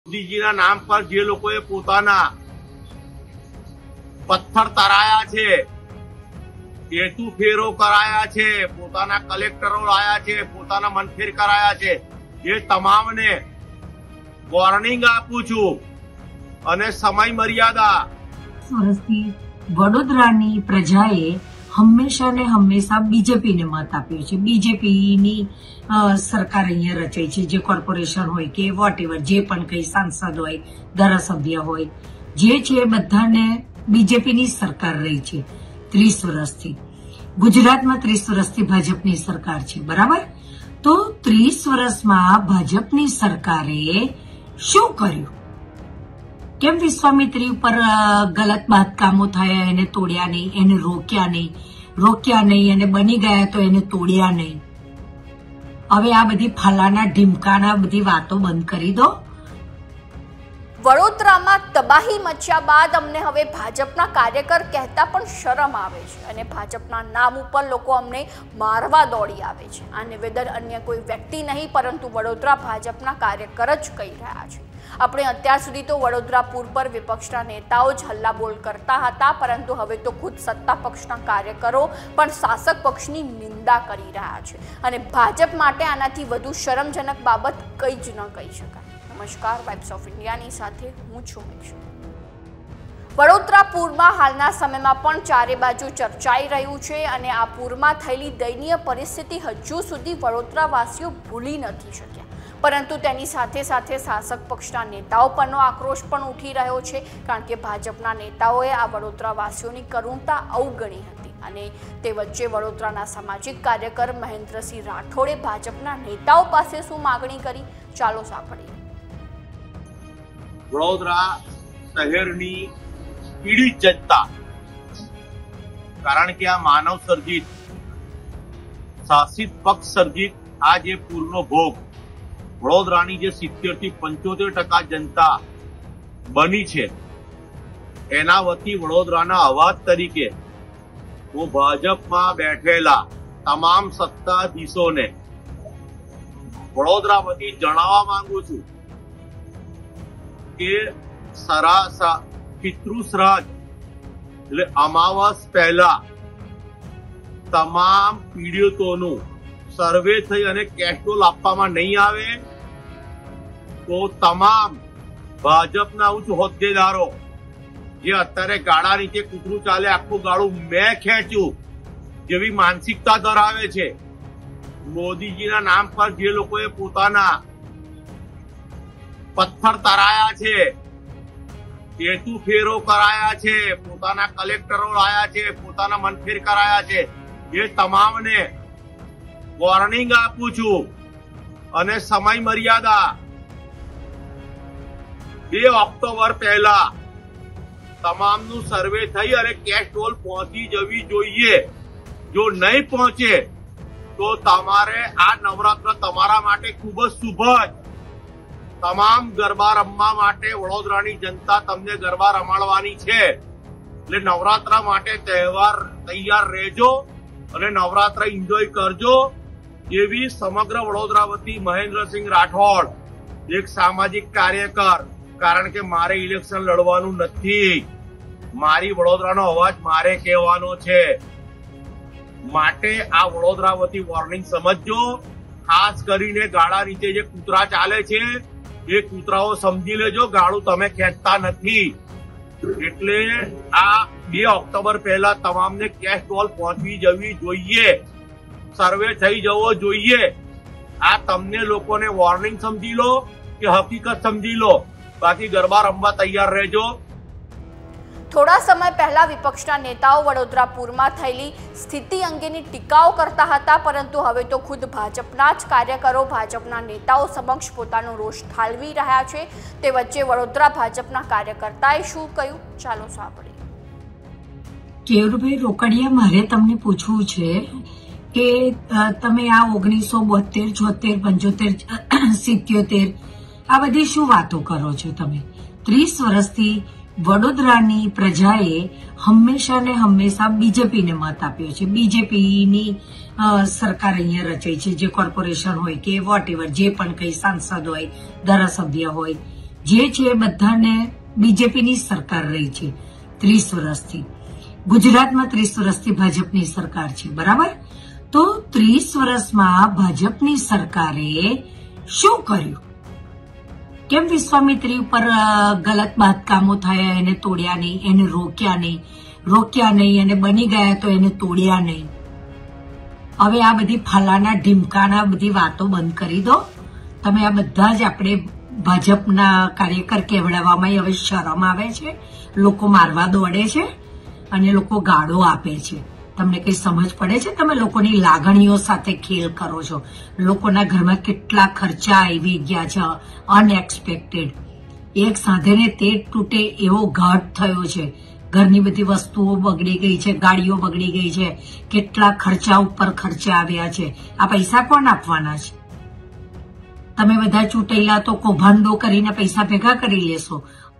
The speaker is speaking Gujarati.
મોદીજીના નામ પર જે લોકોએ પોતાના પથ્થર તરાયા છે, હેતુ ફેરો કરાયા છે, પોતાના કલેક્ટરો લાયા છે, પોતાના મનફેર કરાયા છે, એ તમામને વોર્નિંગ આપું છું અને સમય મર્યાદા. વર્ષથી વડોદરાની પ્રજાએ હંમેશા ને હંમેશા બીજેપીને મત આપ્યો છે. બીજેપીની સરકાર અહીંયા રચાઈ છે, જે કોર્પોરેશન હોય કે વોટેવર, જે પણ કઈ સાંસદ હોય, ધારાસભ્ય હોય, જે છે બધાને બીજેપીની સરકાર રહી છે 30 વર્ષથી. ગુજરાતમાં 30 વર્ષથી ભાજપની સરકાર છે, બરાબર? તો 30 વર્ષમાં ભાજપની સરકારે શું કર્યું? કેમ વિશ્વામિત્રી ઉપર ગલત બાંધકામો થયા, એને તોડ્યા નહીં, એને રોક્યા નહીં, અને બની ગયા તો એને તોડ્યા નહીં. હવે આ બધી ફલાના ઢીમકાના બધી વાતો બંધ કરી દો. વડોદરામાં તબાહી મચ્યા બાદ અમને હવે ભાજપના કાર્યકર કહેતા પણ શરમ આવે છે અને ભાજપના નામ ઉપર લોકો અમને મારવા દોડી આવે છે. આ નિવેદન અન્ય કોઈ વ્યક્તિ નહીં પરંતુ વડોદરા ભાજપના કાર્યકર જ કહી રહ્યા છે. આપણે અત્યાર સુધી તો વડોદરા પૂર પર વિપક્ષના નેતાઓ જ હલ્લાબોલ કરતા હતા, પરંતુ હવે તો ખુદ સત્તા પક્ષના કાર્યકરો પણ શાસક પક્ષની નિંદા કરી રહ્યા છે અને ભાજપ માટે આનાથી વધુ શરમજનક બાબત કંઈ જ ન કહી શકાય. નમસ્કાર, વાઇબ્સ ઓફ ઇન્ડિયાની સાથે હું છું મિક્ષુ. વડોદરા પૂરમાં હાલના સમયમાં પણ ચારે બાજુ ચર્ચાઈ રહ્યું છે અને આ પૂરમાં થયેલી દયનીય પરિસ્થિતિ હજુ સુધી વડોદરાવાસીઓ ભૂલી નથી શક્યા, પરંતુ તેની સાથે સાથે શાસક પક્ષના નેતાઓ પરનો આક્રોશ પણ ઉઠી રહ્યો છે, કારણ કે ભાજપના નેતાઓએ આ વડોદરાવાસીઓની કરુણતા અવગણી હતી. અને તે વચ્ચે વડોદરાના સામાજિક કાર્યકર મહેન્દ્રસિંહ રાઠોડે ભાજપના નેતાઓ પાસે શું માગણી કરી, ચાલો સાંભળીએ. વડોદરા શહેરની પીડિત જનતા, કારણ કે આ માનવ સર્જિત શાસિત પક્ષ સર્જિત આ જે પૂરનો ભોગ વડોદરાની જે 70 થી 75% જનતા બની છે, એના વતી વડોદરાના અવાજ તરીકે હું ભાજપમાં બેઠેલા તમામ સત્તાધીશોને વડોદરા વતી જણાવવા માંગુ છું કે પિતૃ શ્રાદ્ધ એટલે અમાવસ પહેલા તમામ પીડિતોનું સર્વે થઈ અને કેશડોલ આપવામાં નહીં આવે તો તમામ ભાજપના ઉચ્ચ હોદ્દેદારો જે અત્યારે ગાળા નીચે કૂતરું ચાલે આખું ગાળું મેં ખેંચ્યું જેવી માનસિકતા ધરાવે છે, મોદીજીના નામ પર જે લોકોએ પોતાના પથ્થર તરાયા છે, હેતુ ફેરો કરાયા છે, પોતાના કલેક્ટરો લાયા છે, પોતાના મનફેર કરાયા છે, એ તમામને વોર્નિંગ આપું છું અને સમય મર્યાદા 2 ઓક્ટોબર પહેલા તમામનું સર્વે થઈ અને કેશ ડોલ પહોંચી જવી જોઈએ. જો નહીં પહોંચે તો તમારે આ નવરાત્ર તમારા માટે ખૂબ જ શુભ જ. તમામ ગરબા રમવા માટે વડોદરાની જનતા તમને ગરબા રમાડવાની છે, એટલે નવરાત્ર માટે તહેવાર તૈયાર રહેજો અને નવરાત્ર એન્જોય કરજો. એવી સમગ્ર વડોદરા વતી મહેન્દ્રસિંહ રાઠોડ, એક સામાજિક કાર્યકર, કારણ કે મારે ઇલેક્શન લડવાનું નથી, મારી વડોદરાનો અવાજ મારે કહેવાનો છે, માટે આ વડોદરા વતી વોર્નિંગ સમજજો. ખાસ કરીને ગાળા નીચે જે કૂતરા ચાલે છે એ કૂતરાઓ સમજી લેજો, ગાળું તમે ખેંચતા નથી. એટલે આ 2 ઓક્ટોબર પહેલા તમામને કેશ ડોલ પહોંચવી જવી જોઈએ, સર્વે થઈ જવો જોઈએ. આ તમને લોકોને વોર્નિંગ સમજી લો કે હકીકત સમજી લો, બાકી ગરબા રમવા તૈયાર રહેજો. થોડા સમય પહેલા વિપક્ષના નેતાઓ વડોદરા પૂરમાં થયેલી સ્થિતિ અંગેની ટીકાઓ કરતા હતા, પરંતુ હવે તો ખુદ ભાજપના જ કાર્યકરો ભાજપના નેતાઓ સમક્ષ પોતાનો રોષ ઠાલવી રહ્યા છે. તે વચ્ચે વડોદરા ભાજપના કાર્યકર્તાએ શું કહ્યું, ચાલો સાંભળીએ. કેયુરભાઈ રોકડિયા, મારે તમને પૂછવું છે કે તમે આ 1972, 74, 75, 77 આ બધી શું વાતો કરો છો? તમે 30 વર્ષથી વડોદરાની પ્રજાએ હંમેશા ને હંમેશા બીજેપીને મત આપ્યો છે. બીજેપીની સરકાર અહીંયા રચાઈ છે, જે કોર્પોરેશન હોય કે વોટેવર, જે પણ કઈ સાંસદ હોય, ધારાસભ્ય હોય, જે છે બધાને બીજેપીની સરકાર રહી છે 30 વર્ષથી. ગુજરાતમાં 30 વર્ષથી ભાજપની સરકાર છે, બરાબર? તો 30 વર્ષમાં ભાજપની સરકારે શું કર્યું? કેમ વિશ્વામિત્રી ઉપર ગલત બાંધકામો થયા, એને તોડ્યા નહીં, એને રોક્યા નહીં, અને બની ગયા તો એને તોડ્યા નહીં? હવે આ બધી ફલાના ઢીમકાના બધી વાતો બંધ કરી દો. તમે આ બધા જ આપણે ભાજપના કાર્યકર કહેવડાવવામાં હવે શરમ આવે છે. લોકો મારવા દોડે છે અને લોકો ગાળો આપે છે. તમને કઈ સમજ પડે છે? તમે લોકોની લાગણીઓ સાથે ખેલ કરો છો. લોકોના ઘરમાં કેટલા ખર્ચા આવી ગયા છે અનએક્સપેક્ટેડ. એક સાંધેને તે તૂટે એવો ઘાટ થયો છે. ઘરની બધી વસ્તુઓ બગડી ગઈ છે, ગાડીઓ બગડી ગઈ છે, કેટલા ખર્ચા ઉપર ખર્ચા આવ્યા છે. આ પૈસા કોણ આપવાના છે? તમે બધા ચૂંટેલા તો કૌભાંડો કરીને પૈસા ભેગા કરી લેશો